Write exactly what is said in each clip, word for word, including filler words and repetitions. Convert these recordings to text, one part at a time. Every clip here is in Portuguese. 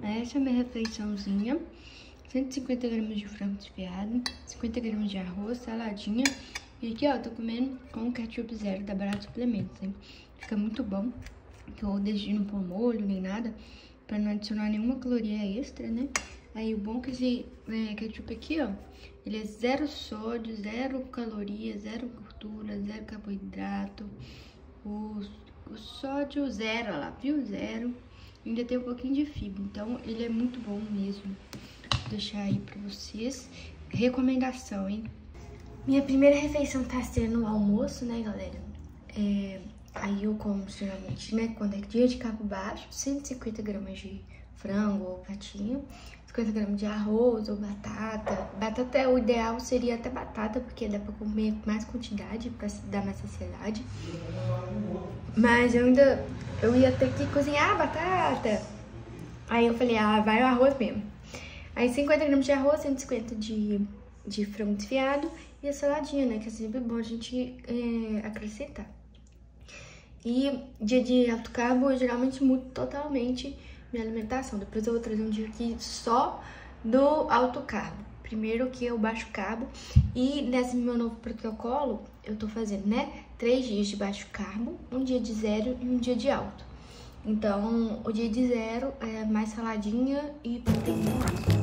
essa é a minha refeiçãozinha. cento e cinquenta gramas de frango desfiado, cinquenta gramas de arroz, saladinha. E aqui, ó, tô comendo com ketchup zero da Barato Suplementos, hein? Fica muito bom. Eu deixei não pôr molho nem nada, pra não adicionar nenhuma caloria extra, né? Aí o bom é que esse é, ketchup aqui, ó, ele é zero sódio, zero caloria, zero gordura, zero carboidrato. O, o sódio zero, ó lá, viu? Zero. Ainda tem um pouquinho de fibra, então ele é muito bom mesmo. Vou deixar aí pra vocês. Recomendação, hein? Minha primeira refeição tá sendo o almoço, né, galera? É, aí eu como, geralmente, né, quando é dia de carbo baixo, cento e cinquenta gramas de frango ou patinho, cinquenta gramas de arroz ou batata. Batata, é o ideal seria até batata, porque dá pra comer mais quantidade, pra dar mais saciedade. Mas eu ainda, eu ia ter que cozinhar a batata. Aí eu falei, ah, vai o arroz mesmo. Aí cinquenta gramas de arroz, cento e cinquenta de, de frango desfiado e a saladinha, né, que é sempre bom a gente é, acrescentar. E dia de alto carbo, eu geralmente mudo totalmente minha alimentação. Depois eu vou trazer um dia aqui só do alto carbo. Primeiro que eu baixo carbo. E nesse meu novo protocolo, eu tô fazendo, né, três dias de baixo carbo, um dia de zero e um dia de alto. Então, o dia de zero é mais saladinha e proteína.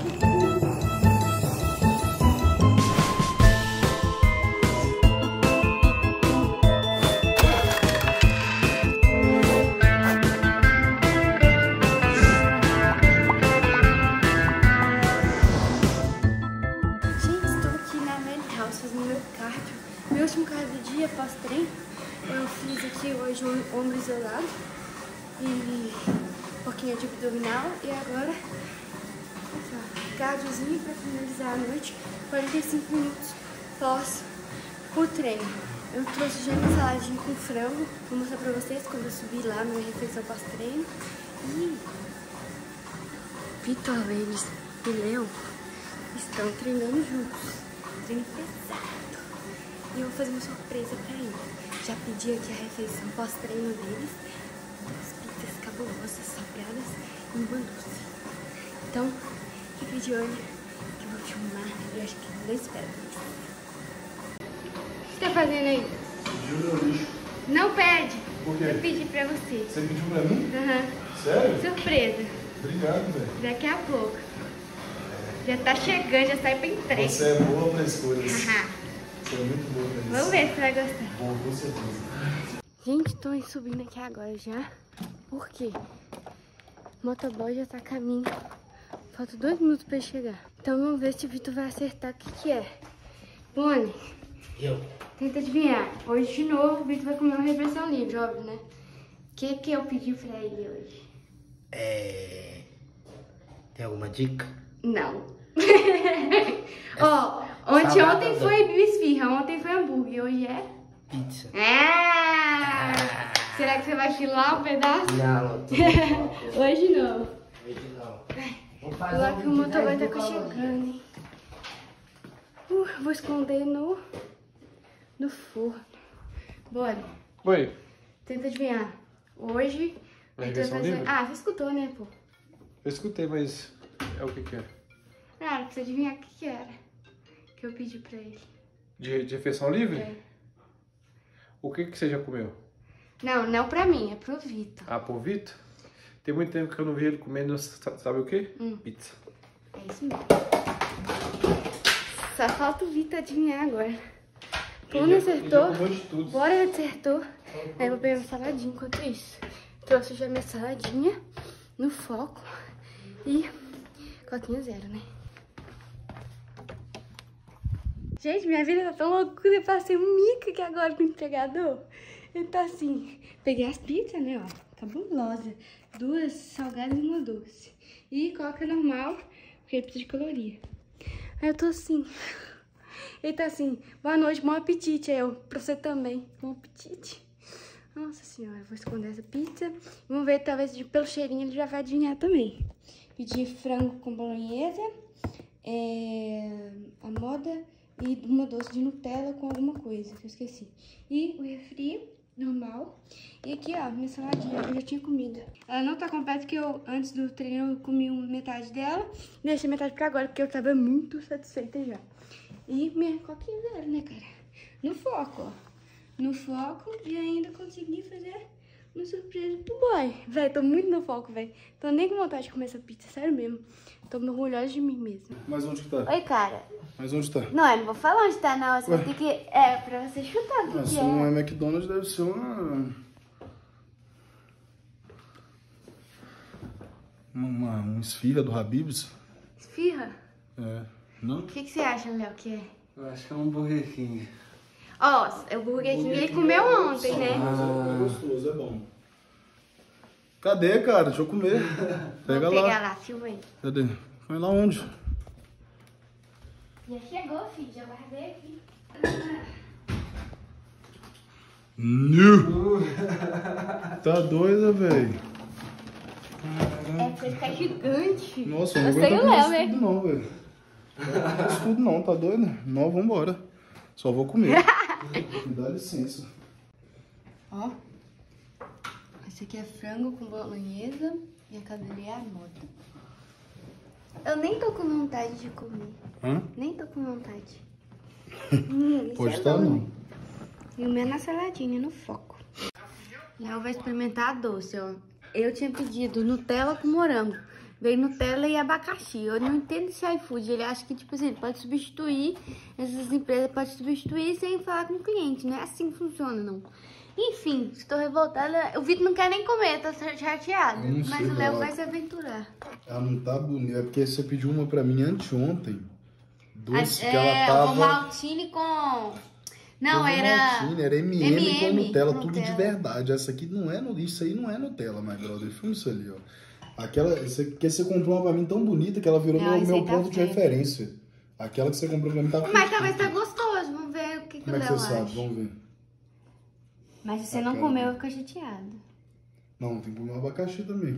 Meu último cardio do dia, pós-treino, eu fiz aqui hoje um ombro isolado e um pouquinho de abdominal e agora cardiozinho para finalizar a noite, quarenta e cinco minutos pós o treino. Eu trouxe já minha saladinha com frango, vou mostrar pra vocês quando eu subir lá minha refeição pós-treino. E Vitor, eles e Léo estão treinando juntos, treino pesado. E eu vou fazer uma surpresa pra ele. Já pedi aqui a refeição pós-treino deles. Duas pizzas cabulosas, salgadas e uma doce. Então, fique de olho que eu vou filmar e acho que não espera. O que você tá fazendo aí? Pediu meu lixo. Não pede. Por quê? Eu pedi pra você. Você pediu pra mim? Aham. Uhum. Sério? Surpresa. Obrigado, velho. Daqui a pouco. Já tá chegando, já sai pra entrega. Você é boa pra escolhas. Haha. Você é muito boa pra isso. Vamos ver se você vai gostar. Bom, com certeza. Gente, tô subindo aqui agora já. Por quê? O motoboy já tá a caminho. Falta dois minutos pra ele chegar. Então vamos ver se o Vitor vai acertar o que que é. Boni, Eu. tenta adivinhar. Hoje de novo o Vitor vai comer uma refeição livre, óbvio, né? O que que eu pedi pra ele hoje? É... Tem alguma dica? Não. Ó, oh, ontem, ontem foi esfirra, ontem foi hambúrguer, hoje é? Pizza. Ah! Ah. Será que você vai filar um pedaço? Não, tô hoje não. Hoje não. Vamos fazer Lá um que o motoboy tá vídeo chegando, hein? Uh, vou esconder no, no forno. Bora. Oi. Tenta adivinhar. Hoje... Vai a gente vai fazer... livre? Ah, você escutou, né, pô? Eu escutei, mas é o que que é? Ah, precisa adivinhar o que que era. Que eu pedi pra ele. De, de refeição livre? É. O que que você já comeu? Não, não pra mim, é pro Vitor. Ah, pro Vitor? Tem muito tempo que eu não vi ele comendo, sabe o quê? Hum. Pizza. É isso mesmo. Só falta o Vitor adivinhar agora. Pô, não acertou. Ele já de tudo. Bora, ele acertou. Aí eu vou pegar uma saladinha enquanto isso. Trouxe já minha saladinha no foco. E coquinha zero, né? Gente, minha vida tá tão loucura. Eu passei um mico aqui agora com o entregador. Ele tá assim. Peguei as pizzas, né, ó. Cabulosa. Duas salgadas e uma doce. E coca normal, porque ele precisa de caloria. Aí eu tô assim. Ele tá assim, boa noite, bom apetite. Aí eu, pra você também, bom apetite. Nossa senhora, eu vou esconder essa pizza. Vamos ver, talvez pelo cheirinho ele já vai adivinhar também. Pedi frango com bolonhesa, é, a moda e uma doce de Nutella com alguma coisa que eu esqueci. E o refri normal. E aqui, ó, minha saladinha, eu já tinha comido. Ela não tá completa, porque eu, antes do treino, eu comi metade dela. Deixei metade pra agora, porque eu tava muito satisfeita já. E minha coquinha zero, né, cara? No foco, ó. No foco, e ainda consegui fazer uma surpresa pro boy. Véi, tô muito no foco, véi. Tô nem com vontade de comer essa pizza, sério mesmo. Tô orgulhosa de mim mesmo. Mas onde que tá? Oi, cara. Mas onde tá? Não, eu não vou falar onde tá, não. Você vai ter que... É, pra você chutar o que Ah, que se é. não é McDonald's, deve ser uma... Uma, uma esfirra do Habib's. Esfirra? É. Não? O que, que você acha, Léo, que é? Eu acho que é um Burger King. Ó, o Burger King ele comeu ontem, né? Mas é gostoso, é bom. Cadê, cara? Deixa eu comer. Pega Vou lá. pegar lá, filma aí. Cadê? Vai lá onde? Já chegou, filho. Já guardei aqui. Nu! Tá doida, velho. É pra ficar gigante. Nossa, eu não Eu sei aguento o Léo, comer né? isso tudo não, velho. Não aguento isso tudo não, tá doido? Não, vambora. Só vou comer. Me dá licença. Ó. Esse aqui é frango com bolonhesa e a cadeira é a moda. Eu nem tô com vontade de comer. Hã? Nem tô com vontade. hum, isso Pode é estar bom, não. né? E o meu na saladinha, no foco. Léo vai experimentar a doce, ó. Eu tinha pedido Nutella com morango. Veio Nutella e abacaxi. Eu não entendo esse iFood. Ele acha que, tipo assim, pode substituir. Essas empresas podem substituir sem falar com o cliente. Não é assim que funciona, não. Enfim, estou revoltada. O Vitor não quer nem comer, tá chateado. Eu não Mas sei, o Léo ela- vai se aventurar. Ela não tá bonita. É porque você pediu uma pra mim anteontem. Doce, Ah, que é, ela tava... Ovaltine com... Não, Tava era... maltinha, era M e M com M e M, Nutella, com tudo Nutella. de verdade. Essa aqui não é, no- isso aí não é Nutella, my brother. Filma isso ali, ó. Aquela, você, que você comprou uma pra mim tão bonita que ela virou Não, meu, isso meu aí tá ponto de feio. referência. Aquela que você comprou pra mim tá Mas talvez tá gostoso. Vamos ver o que, que Como o é que Léo você sabe? acha. Vamos ver. Mas se você Ah, não cara. comer, eu vou ficar chateada. Não, tem que comer um abacaxi também.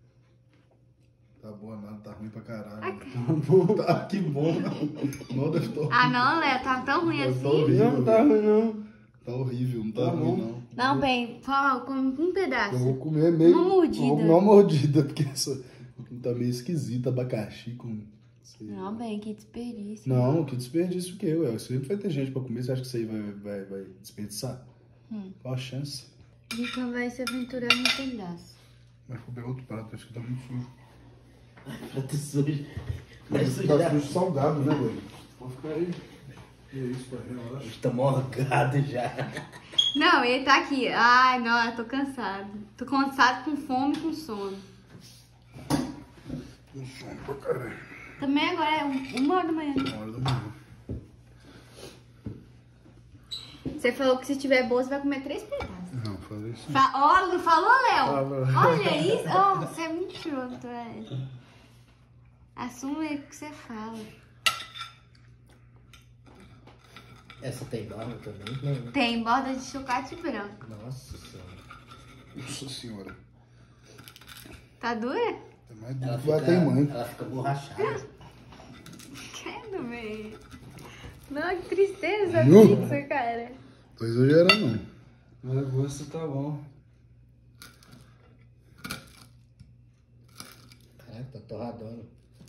Tá boa nada, tá ruim pra caralho. Tá, que bom. Não, deve estar Ah, não, Léo, tá tão ruim Deve tá assim? horrível. Não tá ruim, não. Tá horrível, não tá Tá ruim bom. não. Não, bem, fala, come um Eu pedaço. vou comer meio... Uma mordida. Eu vou comer uma mordida, porque essa tá meio esquisita, abacaxi com... sei lá. Não, bem, que desperdício. Não, que desperdício o quê, ué? Sempre vai ter gente pra comer, você acha que isso aí vai, vai, vai desperdiçar? Hum. Qual a chance? Então vai se aventurar no pedaço. Mas vou pegar outro prato, acho que tá muito sujo. Prato sujo. Vai Tá sujar. sujo salgado, né, velho? Vou ficar aí. Que isso, pai, relaxa. Tá morgado já. Não, ele tá aqui. Ai, não, eu tô cansado. Tô cansado, com fome e com sono. Com sono pra caralho. Também agora é um- uma hora da manhã. Uma hora da manhã. Você falou que se tiver boa, você vai comer três pedaços. Não, falei isso. Fa Ó, não falou, Léo? Fala. Olha isso. Oh, você é mentiroso, velho. Assume o que você fala. Essa tem barba também? Não. Tem borda de chocolate branco. Nossa senhora. Nossa senhora. Tá dura? É mais duro Ela que bater em mãe. fica, ela fica borrachada. Credo, velho. Não, que tristeza a Nu. pizza, cara. Tô exagerando, não. Mas o gosto tá bom. Caraca, tá torradona.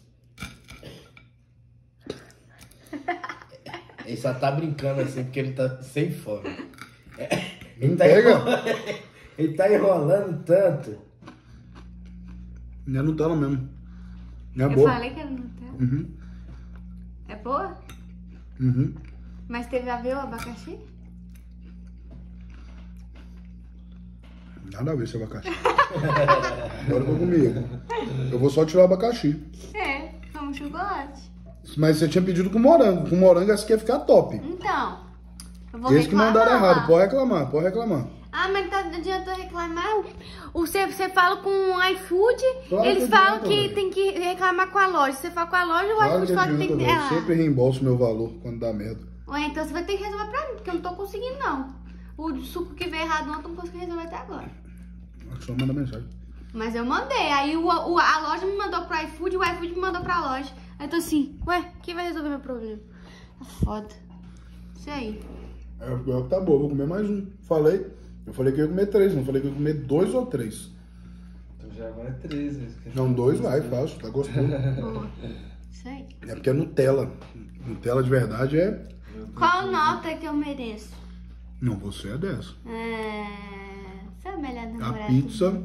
Ele só tá brincando assim porque ele tá sem fome. Ele Não tá, pega? enrolando, ele tá enrolando tanto. Não é Nutella mesmo. Não é Eu boa. falei que era Nutella. Uhum. É boa? Uhum. Mas teve a ver o abacaxi? Nada a ver esse abacaxi. Agora eu vou comer. Eu vou só tirar o abacaxi. É, como chocolate. Mas você tinha pedido com morango. Com morango essa aqui ia ficar top. Então, eu vou Esse que reclamar. mandaram errado. Pode reclamar, pode reclamar. Ah, mas tá, não adianta eu reclamar. O, você, você fala com o iFood, Claro eles que falam adianta, que velho. tem que reclamar com a loja. Você fala com a loja, o Claro iFood que fala que tem adianta, que... velho. Ah. Eu sempre reembolso meu valor quando dá merda. Ué, então você vai ter que resolver pra mim, porque eu não tô conseguindo, não. O suco que veio errado ontem eu não consegui resolver até agora. Só manda mensagem. Mas eu mandei. Aí o, o- a loja me mandou pro iFood e o iFood me mandou pra loja. Aí eu tô assim, ué, quem vai resolver meu problema? Tá foda. Isso aí. É, pior que tá boa, vou comer mais um. Falei. Eu falei que eu ia comer três, não falei que eu ia comer dois ou três. Então já vai três. Não, dois vai, fácil, tá gostoso. Boa. Isso aí. É porque é Nutella. Nutella de verdade é... Qual nota que eu mereço? Não, você é dez. É... Você é a melhor namorada. A pizza,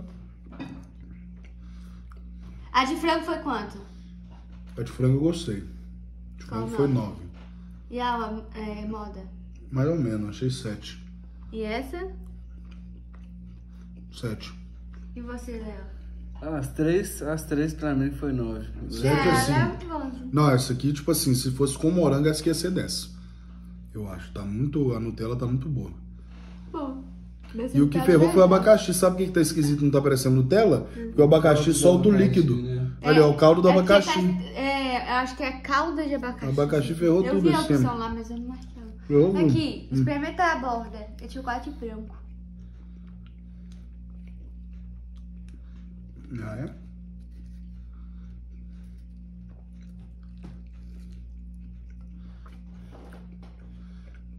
A de frango foi quanto? a de frango eu gostei. De Qual frango foi nota? nove. E a é, moda? Mais ou menos, achei sete. E essa? Sete. E você, Léo? As três, as três pra mim foi nove. Sete assim. Léo é bom. Não, essa aqui, tipo assim, se fosse com morango, essa aqui ia ser dez. Eu acho. Tá muito. A Nutella tá muito boa. Bom. E o que ferrou foi o abacaxi. Sabe o que, que tá esquisito? Não tá parecendo Nutella? Porque o abacaxi solta o líquido. Ali, ó, o caldo do É porque abacaxi. tá- é, eu acho que é calda de abacaxi. O abacaxi ferrou Eu tudo vi a esse opção tempo. lá, mas eu não achava. Ferrou tudo. Aqui, experimenta a borda. É chocolate branco. Ah, é?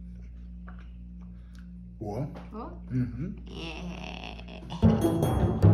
Boa. Ó. Uhum. É.